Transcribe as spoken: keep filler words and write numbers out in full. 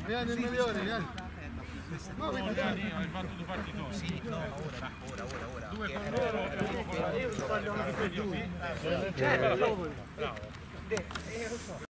Vieni il migliore, vieni. No, hai fatto due partitoni. Sì, no, ora, ora, ora, ora. Due con loro e uno con la... Io sto parlando di quei due. Bravo.